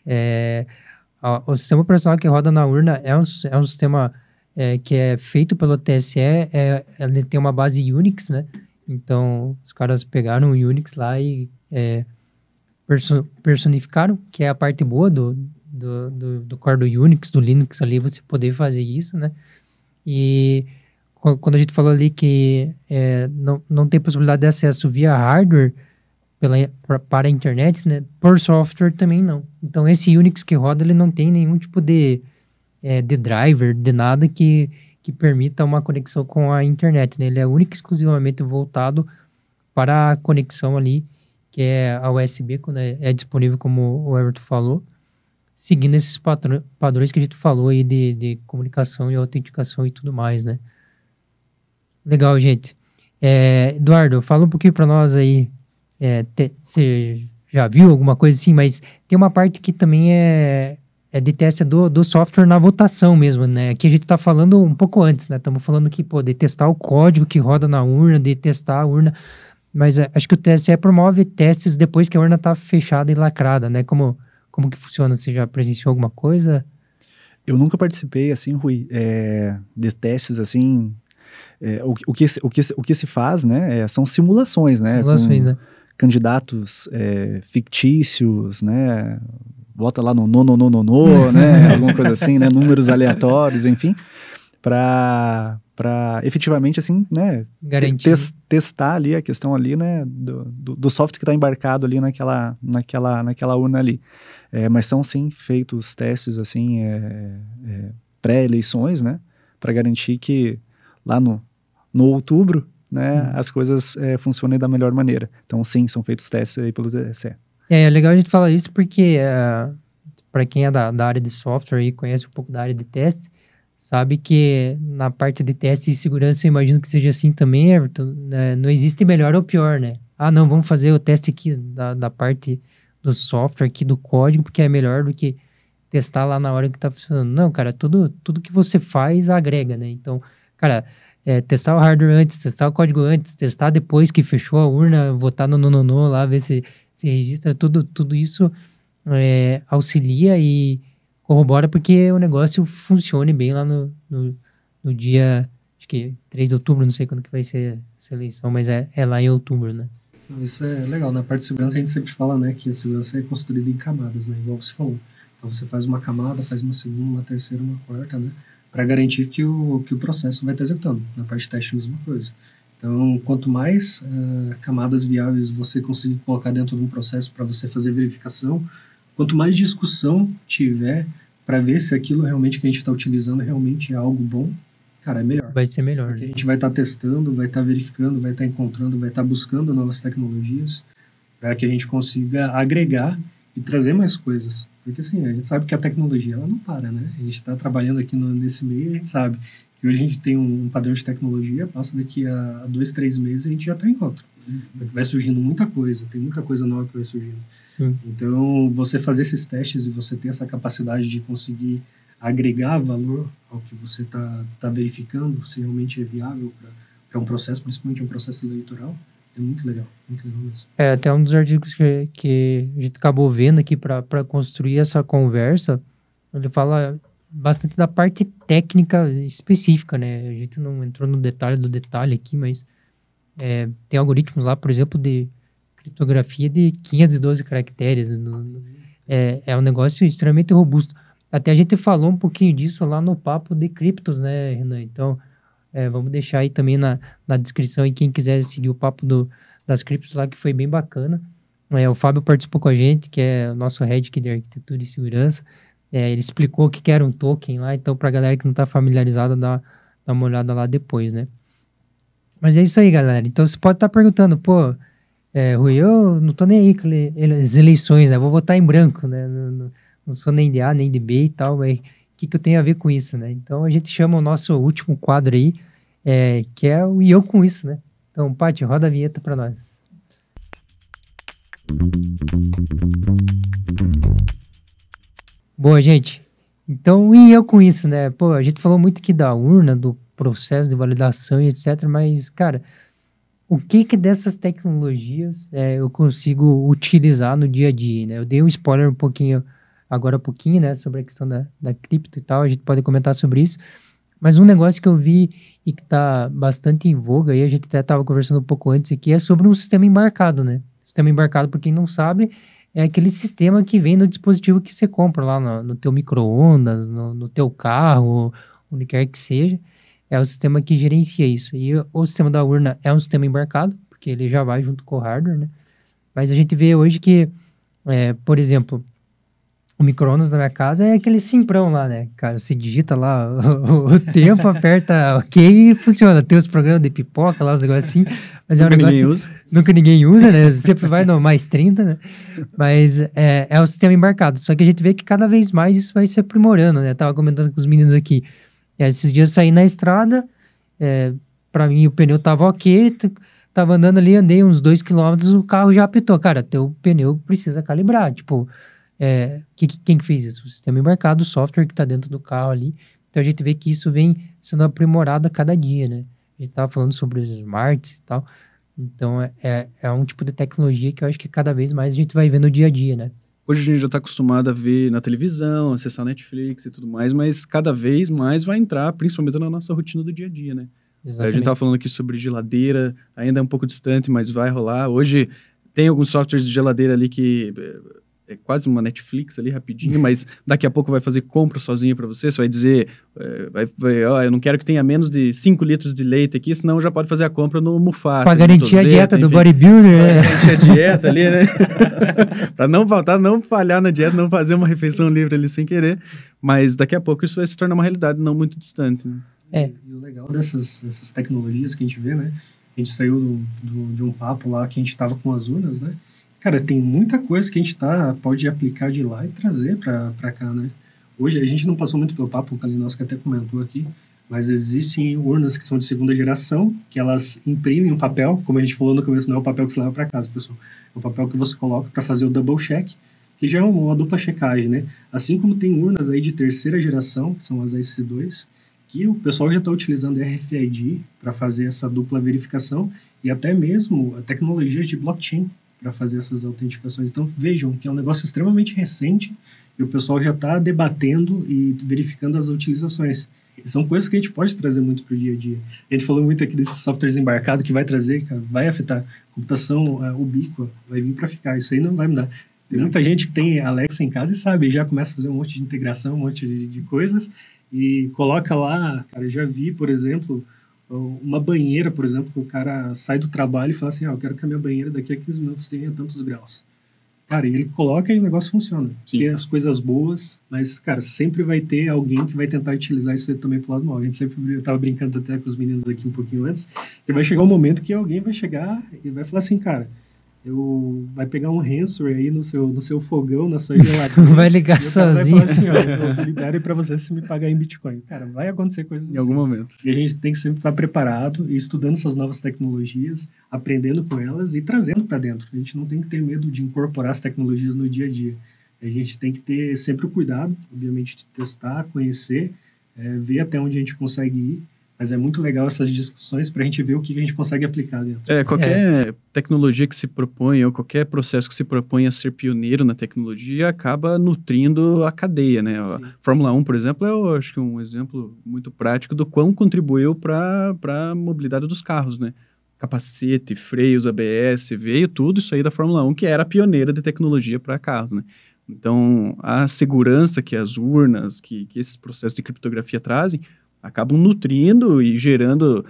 Speaker 1: o sistema operacional que roda na urna é um sistema que é feito pelo TSE, ele tem uma base Unix, né? Então, os caras pegaram o Unix lá e personificaram, que é a parte boa do core do Unix, do Linux ali, você poder fazer isso, né? E quando a gente falou ali que não tem possibilidade de acesso via hardware para a internet, né? Por software também não. Então, esse Unix que roda, ele não tem nenhum tipo de driver, de nada que permita uma conexão com a internet, né? Ele é único e exclusivamente voltado para a conexão ali, que é a USB, quando é disponível, como o Everton falou, seguindo esses padrões que a gente falou aí de comunicação e autenticação e tudo mais, né? Legal, gente. Eduardo, fala um pouquinho para nós aí. Você já viu alguma coisa assim, mas tem uma parte que também é de teste do software na votação mesmo, né? Aqui a gente tá falando um pouco antes, né? Estamos falando aqui, de testar o código que roda na urna, de testar a urna, mas acho que o TSE promove testes depois que a urna tá fechada e lacrada, né? Como que funciona? Você já presenciou alguma coisa?
Speaker 4: Eu nunca participei, assim, Rui, de testes, assim. O que se faz, né? São simulações, né?
Speaker 1: Simulações, né?
Speaker 4: Candidatos fictícios, né? Bota lá no né? Alguma coisa assim, né? Números aleatórios, enfim, para efetivamente, assim, né? Testar ali a questão ali, né? Do software que está embarcado ali naquela urna ali. Mas são, sim, feitos testes, assim, pré-eleições, né? Para garantir que lá no outubro, né, as coisas funcionem da melhor maneira. Então, sim, são feitos testes aí pelo TSE.
Speaker 1: É legal a gente falar isso porque, para quem é da área de software e conhece um pouco da área de teste, sabe que na parte de teste e segurança, eu imagino que seja assim também, Everton, né? Não existe melhor ou pior, né? Não, vamos fazer o teste aqui da parte do software, aqui do código, porque é melhor do que testar lá na hora que tá funcionando. Não, cara, tudo que você faz agrega, né? Então, cara, testar o hardware antes, testar o código antes, testar depois que fechou a urna, votar no nononô lá, ver se registra, tudo isso auxilia e corrobora porque o negócio funcione bem lá no dia, acho que 3 de outubro, não sei quando que vai ser essa eleição, mas é lá em outubro, né?
Speaker 2: Isso é legal. Na parte de segurança a gente sempre fala, né, que a segurança é construída em camadas, né, igual você falou. Então você faz uma camada, faz uma segunda, uma terceira, uma quarta, né, para garantir que o processo vai estar executando. Na parte de teste, a mesma coisa. Então, quanto mais camadas viáveis você conseguir colocar dentro de um processo para você fazer verificação, quanto mais discussão tiver para ver se aquilo realmente que a gente está utilizando realmente é algo bom, cara, é melhor.
Speaker 1: Vai ser melhor.
Speaker 2: Porque a gente vai estar testando, vai estar verificando, vai estar encontrando, vai estar buscando novas tecnologias para que a gente consiga agregar e trazer mais coisas. Porque assim, a gente sabe que a tecnologia ela não para, né? A gente está trabalhando aqui nesse meio e a gente sabe que hoje a gente tem um padrão de tecnologia, passa daqui a 2, 3 meses a gente já está em conta. Porque vai surgindo muita coisa, tem muita coisa nova que vai surgindo. Então, você fazer esses testes e você ter essa capacidade de conseguir agregar valor ao que você está verificando, se realmente é viável para um processo, principalmente um processo eleitoral, é muito legal mesmo.
Speaker 1: Até um dos artigos que a gente acabou vendo aqui para construir essa conversa, ele fala bastante da parte técnica específica, né? A gente não entrou no detalhe do detalhe aqui, mas tem algoritmos lá, por exemplo, de criptografia de 512 caracteres. É um negócio extremamente robusto. Até a gente falou um pouquinho disso lá no papo de criptos, né, Renan? Então, vamos deixar aí também na descrição, e quem quiser seguir o papo das criptos lá, que foi bem bacana. O Fábio participou com a gente, que é o nosso head aqui de arquitetura e segurança. Ele explicou o que era um token lá, então pra galera que não tá familiarizada, dá uma olhada lá depois, né? Mas é isso aí, galera. Então você pode estar perguntando, pô, Rui, eu não tô nem aí com as eleições, né? Vou votar em branco, né? Não sou nem de A, nem de B e tal, mas o que eu tenho a ver com isso, né? Então a gente chama o nosso último quadro aí, que é o E eu com isso, né? Então, Paty, roda a vinheta pra nós. Boa, gente. Então, e eu com isso, né? Pô, a gente falou muito aqui da urna, do processo de validação e etc, mas, cara, o que dessas tecnologias eu consigo utilizar no dia a dia, né? Eu dei um spoiler agora há pouquinho, né, sobre a questão da cripto e tal, a gente pode comentar sobre isso, mas um negócio que eu vi e que tá bastante em voga, e a gente até tava conversando um pouco antes aqui, é sobre um sistema embarcado, né? Sistema embarcado, por quem não sabe, é aquele sistema que vem no dispositivo que você compra lá no teu micro-ondas, no teu carro, onde quer que seja. É o sistema que gerencia isso. E o sistema da urna é um sistema embarcado, porque ele já vai junto com o hardware, né? Mas a gente vê hoje que, por exemplo, o micro-ondas da minha casa é aquele simprão lá, né? Cara, você digita lá o tempo, aperta OK e funciona. Tem os programas de pipoca lá, os negócios assim. Mas é um negócio nunca ninguém usa, né? Sempre vai no mais 30, né? Mas é o sistema embarcado. Só que a gente vê que cada vez mais isso vai se aprimorando, né? Tava comentando com os meninos aqui. Esses dias eu saí na estrada, pra mim o pneu tava OK, tava andando ali, andei uns 2 km, o carro já apitou. Cara, teu pneu precisa calibrar, tipo, quem que fez isso? O sistema embarcado, o software que tá dentro do carro ali. Então a gente vê que isso vem sendo aprimorado a cada dia, né? A gente tava falando sobre os smarts e tal, então é um tipo de tecnologia que eu acho que cada vez mais a gente vai ver no dia a dia, né?
Speaker 3: Hoje a gente já está acostumado a ver na televisão, acessar Netflix e tudo mais, mas cada vez mais vai entrar, principalmente na nossa rotina do dia a dia, né? Exatamente. A gente estava falando aqui sobre geladeira, ainda é um pouco distante, mas vai rolar. Hoje tem alguns softwares de geladeira ali que é quase uma Netflix ali rapidinho, mas daqui a pouco vai fazer compra sozinho para você vai dizer, eu não quero que tenha menos de 5 litros de leite aqui, senão já pode fazer a compra no Mufasa.
Speaker 1: Para garantir a dieta do bodybuilder, né?
Speaker 3: Para garantir a dieta ali, né? Para não faltar, não falhar na dieta, não fazer uma refeição livre ali sem querer, mas daqui a pouco isso vai se tornar uma realidade não muito distante, né?
Speaker 2: E o legal dessas tecnologias que a gente vê, né? A gente saiu de um papo lá que a gente estava com as urnas, né? Cara, tem muita coisa que a gente pode aplicar de lá e trazer para cá, né? Hoje, a gente não passou muito pelo papo, o Kalinowski até comentou aqui, mas existem urnas que são de segunda geração, que elas imprimem um papel, como a gente falou no começo, não é o papel que você leva para casa, pessoal. É o papel que você coloca para fazer o double check, que já é uma dupla checagem, né? Assim como tem urnas aí de terceira geração, que são as IC2, que o pessoal já está utilizando RFID para fazer essa dupla verificação e até mesmo a tecnologia de blockchain para fazer essas autenticações. Então, vejam que é um negócio extremamente recente e o pessoal já está debatendo e verificando as utilizações. E são coisas que a gente pode trazer muito para o dia a dia. A gente falou muito aqui desses softwares embarcados que vai trazer, cara, vai afetar. Computação ubíqua vai vir para ficar. Isso aí não vai mudar. Tem muita gente que tem Alexa em casa e sabe, já começa a fazer um monte de integração, um monte de coisas e coloca lá, cara, eu já vi, por exemplo, uma banheira, por exemplo, que o cara sai do trabalho e fala assim, eu quero que a minha banheira daqui a 15 minutos tenha tantos graus. Cara, ele coloca e o negócio funciona. Sim. Tem as coisas boas, mas, cara, sempre vai ter alguém que vai tentar utilizar isso também pro lado mal. A gente sempre tava brincando até com os meninos aqui um pouquinho antes, que vai chegar um momento que alguém vai chegar e vai falar assim, cara, vai pegar um ransomware aí no seu fogão, na sua geladeira.
Speaker 1: Vai ligar sozinho.
Speaker 2: Vai falar assim, eu libero para você se me pagar em Bitcoin. Cara, vai acontecer coisas assim.
Speaker 3: Em algum momento.
Speaker 2: E a gente tem que sempre estar preparado e estudando essas novas tecnologias, aprendendo com elas e trazendo para dentro. A gente não tem que ter medo de incorporar as tecnologias no dia a dia. A gente tem que ter sempre o cuidado, obviamente, de testar, conhecer, ver até onde a gente consegue ir. Mas é muito legal essas discussões para a gente ver o que a gente consegue aplicar dentro.
Speaker 3: Qualquer tecnologia que se propõe ou qualquer processo que se propõe a ser pioneiro na tecnologia acaba nutrindo a cadeia, né? A Fórmula 1, por exemplo, eu acho que um exemplo muito prático do quão contribuiu para a mobilidade dos carros, né? Capacete, freios, ABS, veio tudo isso aí da Fórmula 1, que era pioneira de tecnologia para carros, né? Então, a segurança que as urnas, que esses processos de criptografia trazem, acabam nutrindo e gerando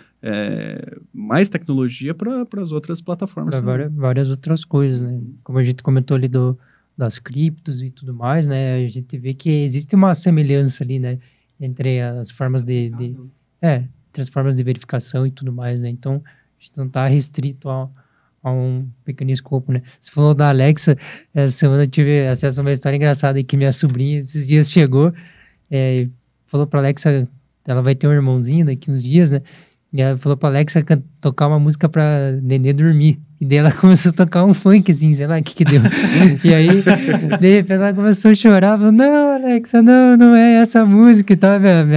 Speaker 3: mais tecnologia para as outras plataformas.
Speaker 1: Várias outras coisas, né? Como a gente comentou ali das criptos e tudo mais, né? A gente vê que existe uma semelhança ali, né? Entre as formas entre as formas de verificação e tudo mais, né? Então, a gente não está restrito a um pequeno escopo, né? Você falou da Alexa, essa semana eu tive acesso a uma história engraçada aí que minha sobrinha esses dias chegou e falou para Alexa. Ela vai ter um irmãozinho daqui uns dias, né? E ela falou pra Alexa tocar uma música pra Nenê dormir. E daí ela começou a tocar um funk, assim, sei lá o que deu. E aí, de repente, ela começou a chorar. Falou, não, Alexa, não é essa música e tal.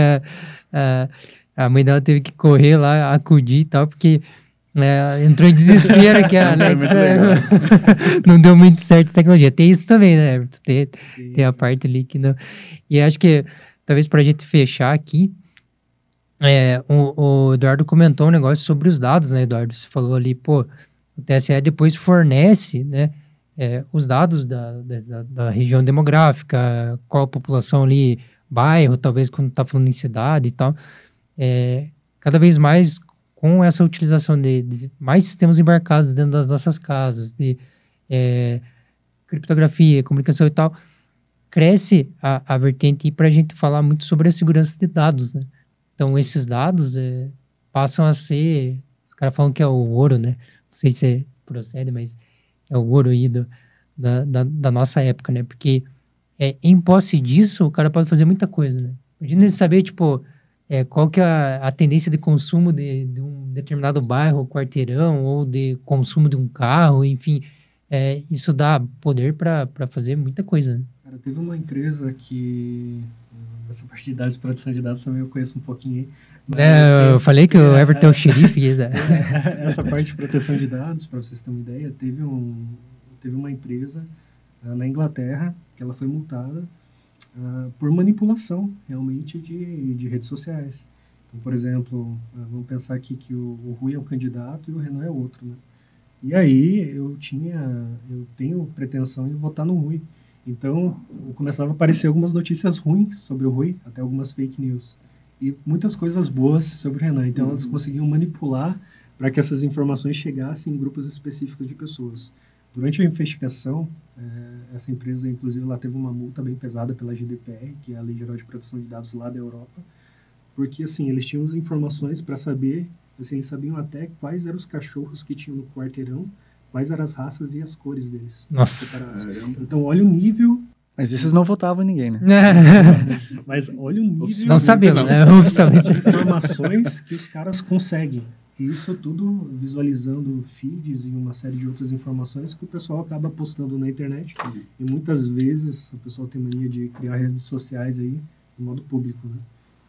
Speaker 1: A mãe dela teve que correr lá, acudir e tal, porque entrou em desespero que a Alexa não deu muito certo a tecnologia. Tem isso também, né? Tem a parte ali que não... E acho que, talvez pra gente fechar aqui, o Eduardo comentou um negócio sobre os dados, né, Eduardo? Você falou ali, o TSE depois fornece, né, os dados da região demográfica, qual a população ali, bairro, talvez quando está falando em cidade e tal. Cada vez mais com essa utilização de mais sistemas embarcados dentro das nossas casas, de criptografia, comunicação e tal, cresce a vertente para a gente falar muito sobre a segurança de dados, né? Então, esses dados passam a ser... Os caras falam que é o ouro, né? Não sei se procede, mas é o ouro aí da nossa época, né? Porque em posse disso, o cara pode fazer muita coisa, né? Imagina ele saber, qual que é a tendência de consumo de um determinado bairro, quarteirão, ou de consumo de um carro, enfim. Isso dá poder para fazer muita coisa, né?
Speaker 2: Cara, teve uma empresa que... Essa parte de dados, produção de dados também eu conheço um pouquinho.
Speaker 1: Eu falei que o Everton é o xerife.
Speaker 2: Essa parte de proteção de dados, para vocês terem uma ideia, teve uma empresa na Inglaterra que ela foi multada por manipulação, realmente, de redes sociais. Então, por exemplo, vamos pensar aqui que o Rui é um candidato e o Renan é outro, né? E aí eu tenho pretensão em votar no Rui. Então, começava a aparecer algumas notícias ruins sobre o Rui, até algumas fake news. E muitas coisas boas sobre o Renan. Então, elas conseguiam manipular para que essas informações chegassem em grupos específicos de pessoas. Durante a investigação, essa empresa, inclusive, ela teve uma multa bem pesada pela GDPR, que é a Lei Geral de Proteção de Dados lá da Europa, porque, assim, eles tinham as informações para saber, assim, eles sabiam até quais eram os cachorros que tinham no quarteirão, quais eram as raças e as cores deles.
Speaker 1: Nossa.
Speaker 2: Então, olha o nível...
Speaker 4: Mas esses não votavam em ninguém, né?
Speaker 2: Mas olha o nível...
Speaker 1: Não sabemos, né?
Speaker 2: De informações que os caras conseguem. E isso tudo visualizando feeds e uma série de outras informações que o pessoal acaba postando na internet. E muitas vezes o pessoal tem mania de criar redes sociais aí, de modo público, né?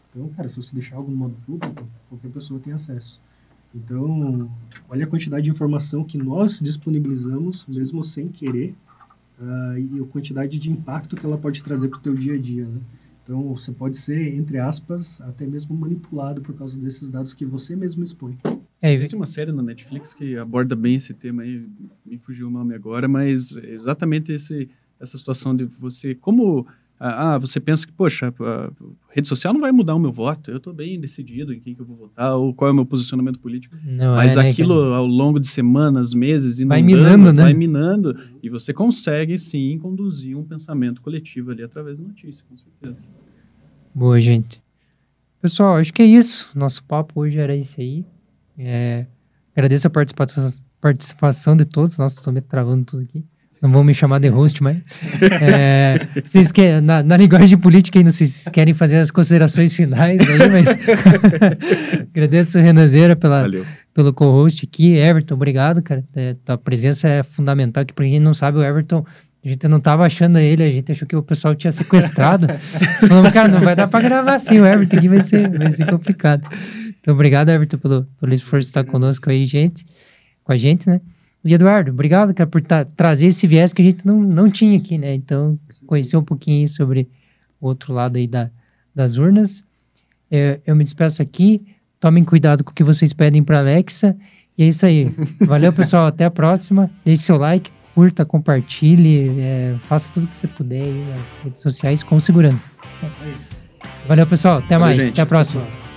Speaker 2: Então, cara, se você deixar algo no modo público, qualquer pessoa tem acesso. Então, olha a quantidade de informação que nós disponibilizamos, mesmo sem querer, e a quantidade de impacto que ela pode trazer para o teu dia a dia, né? Então, você pode ser, entre aspas, até mesmo manipulado por causa desses dados que você mesmo expõe.
Speaker 3: Existe uma série na Netflix que aborda bem esse tema aí, me fugiu o nome agora, mas exatamente essa situação de você, como... você pensa que, poxa, a rede social não vai mudar o meu voto, eu estou bem decidido em quem que eu vou votar, ou qual é o meu posicionamento político. Não mas aquilo, ao longo de semanas, meses,
Speaker 1: vai minando, né?
Speaker 3: Vai minando, e você consegue, sim, conduzir um pensamento coletivo ali através da notícia, com certeza.
Speaker 1: Boa, gente. Pessoal, acho que é isso. Nosso papo hoje era isso aí. Agradeço a participação de todos. Nossa, estou me travando tudo aqui. Não vão me chamar de host, mas... vocês querem, na linguagem política, aí, não sei se vocês querem fazer as considerações finais aí, mas... Agradeço o Renanzeira pelo co-host aqui. Everton, obrigado, cara. Tua presença é fundamental, que pra quem não sabe, o Everton, a gente não tava achando ele, a gente achou que o pessoal tinha sequestrado. Falamos, cara, não vai dar pra gravar assim, o Everton aqui vai ser complicado. Então, obrigado, Everton, pelo esforço de estar conosco aí, com a gente, né? E Eduardo, obrigado, cara, por trazer esse viés que a gente não tinha aqui, né? Então, conhecer um pouquinho sobre o outro lado aí das urnas. Eu me despeço aqui. Tomem cuidado com o que vocês pedem para Alexa. E é isso aí. Valeu, pessoal. Até a próxima. Deixe seu like, curta, compartilhe. Faça tudo que você puder aí nas redes sociais com segurança. Valeu, pessoal. Até mais. Gente. Até a próxima.